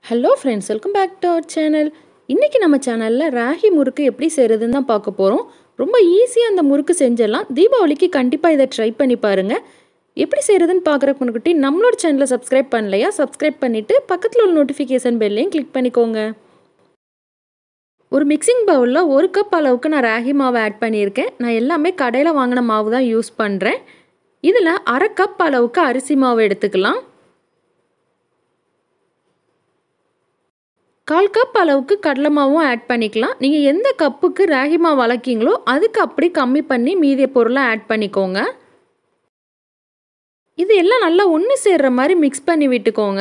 Hello friends, welcome back to our channel. இன்னைக்கு நம்ம சேனல்ல ராகி முறுக்கு எப்படி செய்யறதுன்னு தான் பார்க்க போறோம். ரொம்ப ஈஸியா அந்த முறுக்கு செஞ்சிடலாம். தீபாவளிக்கு கண்டிப்பா இத ட்ரை பண்ணி பாருங்க. எப்படி செய்யறதுன்னு பார்க்கறதுக்கு முன்னாடி நம்மளோட சேனலை சப்ஸ்கிரைப் பண்ணலையா சப்ஸ்கிரைப் பண்ணிட்டு பக்கத்துல உள்ள நோட்டிஃபிகேஷன் பெல்லையும் கிளிக் பண்ணிக்கோங்க. ஒரு மிக்சிங் பவுல்ல 1 கப் அளவுக்கு நான் ராகி மாவு ஆட் பண்ணியிருக்கேன். நான் எல்லாமே கடையில வாங்கின மாவு தான் யூஸ் பண்றேன். இதுல 1/2 கப் அளவுக்கு அரிசி மாவு எடுத்துக்கலாம். 1/4 கப் அளவுக்கு கடலை மாவும் ஆட் பண்ணிக்கலாம். நீங்கள் எந்த கப்புக்கு ராகி மாவு அளக்கீங்களோ அதுக்கு அப்படி கம்மி பண்ணி மீதிய பொருளை ஆட் பண்ணிக்கோங்க. இது எல்லாம் நல்லா ஒன்று சேர்ற மாதிரி மிக்ஸ் பண்ணி விட்டுக்கோங்க.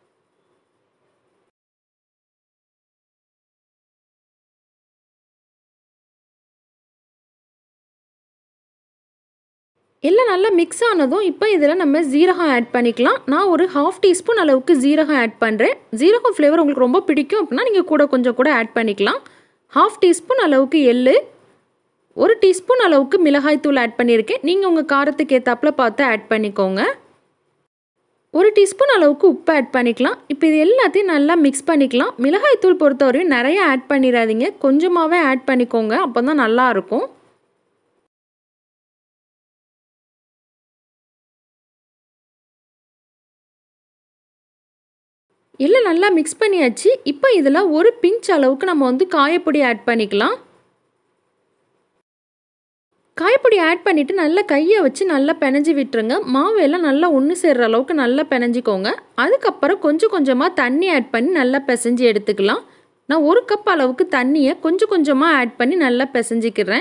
எல்லாம் நல்லா மிக்ஸ் ஆனதும் இப்போ இதில் நம்ம ஜீரகம் ஆட் பண்ணிக்கலாம். நான் ஒரு 1/2 டீஸ்பூன் அளவுக்கு ஜீரகம் ஆட் பண்ணுறேன். ஜீரகம் ஃப்ளேவர் உங்களுக்கு ரொம்ப பிடிக்கும் அப்படின்னா நீங்கள் கொஞ்சம் கூட ஆட் பண்ணிக்கலாம். 1/2 டீஸ்பூன் அளவுக்கு எள்ளு, 1 டீஸ்பூன் அளவுக்கு மிளகாய் தூள் ஆட் பண்ணியிருக்கேன். நீங்கள் உங்கள் காரத்துக்கு ஏற்றாப்புல பார்த்து ஆட் பண்ணிக்கோங்க. 1 டீஸ்பூன் அளவுக்கு உப்பு ஆட் பண்ணிக்கலாம். இப்போ இது எல்லாத்தையும் நல்லா மிக்ஸ் பண்ணிக்கலாம். மிளகாய் தூள் பொறுத்தவரையும் நிறைய ஆட் பண்ணிடாதீங்க, கொஞ்சமாகவே ஆட் பண்ணிக்கோங்க, அப்போ தான் நல்லாயிருக்கும். எல்லாம் நல்லா மிக்ஸ் பண்ணியாச்சு. இப்போ இதில் ஒரு பிஞ்ச் அளவுக்கு நம்ம காயப்பொடி ஆட் பண்ணிக்கலாம். காயப்பொடி ஆட் பண்ணிவிட்டு நல்லா கையை வச்சு நல்லா பிணைஞ்சி விட்டுருங்க. மாவு எல்லாம் நல்லா ஒன்று சேர்கிற அளவுக்கு நல்லா பிணைஞ்சிக்கோங்க. அதுக்கப்புறம் கொஞ்சம் கொஞ்சமாக தண்ணி ஆட் பண்ணி நல்லா பிசைஞ்சு எடுத்துக்கலாம். நான் 1 கப் அளவுக்கு தண்ணியை கொஞ்சம் கொஞ்சமாக ஆட் பண்ணி நல்லா பிசைஞ்சிக்கிறேன்.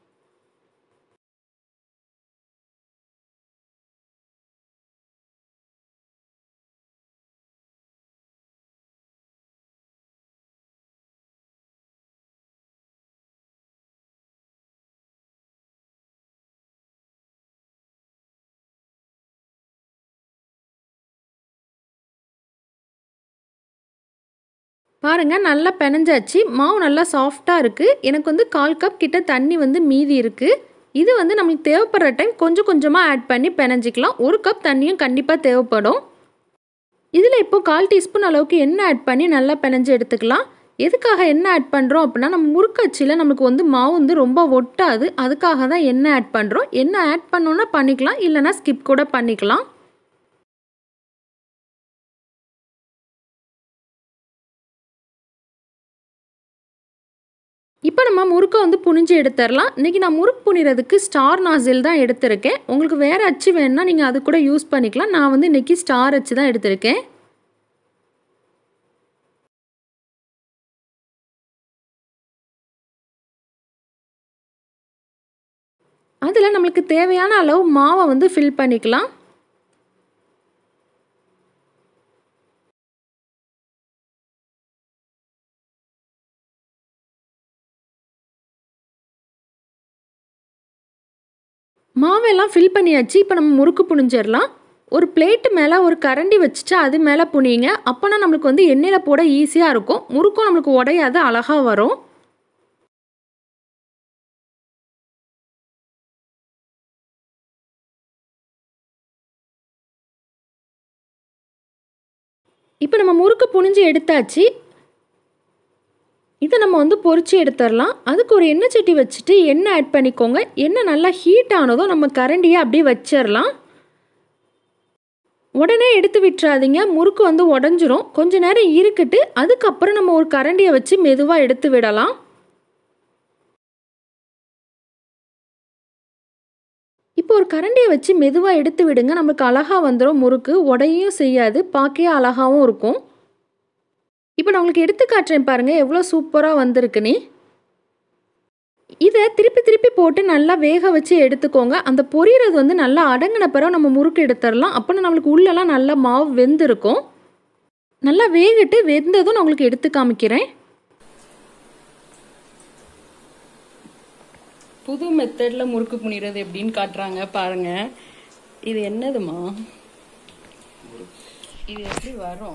பாருங்க, நல்லா பிணைஞ்சாச்சு. மாவு நல்லா சாஃப்டாக இருக்குது. எனக்கு 1/4 கப் கிட்ட தண்ணி மீதி இருக்குது. இது நம்மளுக்கு தேவைப்படுற டைம் கொஞ்சம் கொஞ்சமாக ஆட் பண்ணி பிணைஞ்சிக்கலாம். 1 கப் தண்ணியும் கண்டிப்பாக தேவைப்படும். இதில் இப்போ 1/4 டீஸ்பூன் அளவுக்கு எண்ணெய் ஆட் பண்ணி நல்லா பிணைஞ்சு எடுத்துக்கலாம். எதுக்காக எண்ணெய் ஆட் பண்ணுறோம் அப்படின்னா, நம்ம முறுக்கச்சியில் நமக்கு மாவு ரொம்ப ஒட்டாது. அதுக்காக தான் எண்ணெய் ஆட் பண்ணுறோம். எண்ணெய் ஆட் பண்ணோன்னா பண்ணிக்கலாம், இல்லைனா ஸ்கிப் கூட பண்ணிக்கலாம். இப்போ நம்ம முறுக்கை புனிஞ்சு எடுத்துடலாம். இன்றைக்கி நான் முறுக்கு புனிறதுக்கு ஸ்டார் நாசில் தான் எடுத்திருக்கேன். உங்களுக்கு வேறு அச்சு வேணுன்னா நீங்கள் அது கூட யூஸ் பண்ணிக்கலாம். நான் இன்றைக்கி ஸ்டார் அச்சு தான் எடுத்திருக்கேன். அதில் நம்மளுக்கு தேவையான அளவு மாவை ஃபில் பண்ணிக்கலாம். மாவெல்லாம் ஃபில் பண்ணியாச்சு. இப்போ நம்ம முறுக்கு புனிஞ்சிடலாம். ஒரு பிளேட்டு மேலே ஒரு கரண்டி வச்சுட்டு அது மேலே புனியுங்க. அப்போனா நம்மளுக்கு எண்ணெயில் போட ஈஸியாக இருக்கும். முறுக்கும் நம்மளுக்கு உடையாது, அழகாக வரும். இப்போ நம்ம முறுக்கு புனிஞ்சு எடுத்தாச்சு. இதை நம்ம பொரிச்சு எடுத்துடலாம். அதுக்கு ஒரு எண்ணெய் சட்டி வச்சுட்டு எண்ணெய் ஆட் பண்ணிக்கோங்க. எண்ணெய் நல்லா ஹீட் ஆனதும் நம்ம கரண்டியை அப்படியே வச்சிடலாம். உடனே எடுத்து விட்டுறாதீங்க, முறுக்கு உடஞ்சிரும். கொஞ்ச நேரம் இருக்கட்டு, அதுக்கப்புறம் நம்ம ஒரு கரண்டியை வச்சு மெதுவாக எடுத்து விடலாம். இப்போ ஒரு கரண்டியை வச்சு மெதுவாக எடுத்து விடுங்க. நமக்கு அழகாக வந்துடும். முறுக்கு உடையும் செய்யாது, பார்க்கவே அழகாகவும் இருக்கும். இப்போ நான் உங்களுக்கு எடுத்து காட்டுறேன் பாருங்கள், எவ்வளோ சூப்பராக வந்திருக்குன்னு. இதை திருப்பி திருப்பி போட்டு நல்லா வேக வச்சு எடுத்துக்கோங்க. அந்த பொரியிறது நல்லா அடங்கின பிறகு நம்ம முறுக்கு எடுத்துடலாம். அப்போனா நம்மளுக்கு உள்ளெல்லாம் நல்லா மாவு வெந்திருக்கும். நல்லா வேகட்டு, வெந்ததும் நான் உங்களுக்கு எடுத்து காமிக்கிறேன். புது மெத்தடில் முறுக்கு புனிறது எப்படின்னு காட்டுறாங்க பாருங்கள். இது என்னதுமா? இது எப்படி வரும்?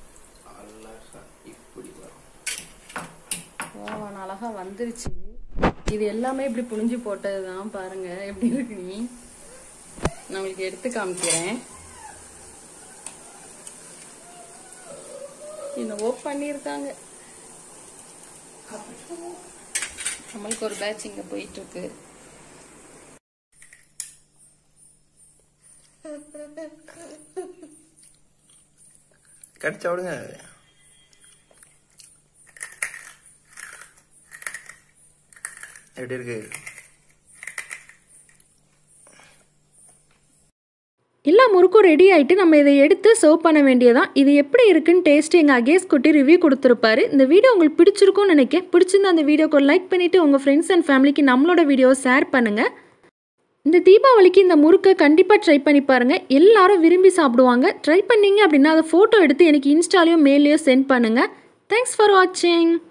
அழகா வந்துருச்சு. இது எல்லாமே இப்படி புளிஞ்சு போட்டது தான். பாருங்க எப்படி இருக்கு. நான் உங்களுக்கு எடுத்து காமிக்கிறேன். என்னவோ பண்ணியிருக்காங்க. நம்மளுக்கு ஒரு பேட்ச் இங்க போயிட்டு இருக்கு. கடிச்சா விடுங்க. எப்படி இருக்கு? எல்லா முறுக்கும் ரெடி ஆகிட்டு நம்ம இதை எடுத்து சர்வ் பண்ண வேண்டியதான். இது எப்படி இருக்குன்னு டேஸ்ட் எங்கள் அகேஷ் குட்டி ரிவ்யூ கொடுத்துருப்பாரு. இந்த வீடியோ உங்களுக்கு பிடிச்சிருக்கும்னு நினைக்கிறேன். பிடிச்சிருந்தா அந்த வீடியோக்கு ஒரு லைக் பண்ணிவிட்டு உங்கள் ஃப்ரெண்ட்ஸ் அண்ட் ஃபேமிலிக்கு நம்மளோட வீடியோவை ஷேர் பண்ணுங்கள். இந்த தீபாவளிக்கு இந்த முறுக்கை கண்டிப்பாக ட்ரை பண்ணி பாருங்கள். எல்லாரும் விரும்பி சாப்பிடுவாங்க. ட்ரை பண்ணீங்க அப்படின்னா அதை ஃபோட்டோ எடுத்து எனக்கு இன்ஸ்டாலையும் மெயிலையும் சென்ட் பண்ணுங்கள். தேங்க்ஸ் ஃபார் வாட்சிங்.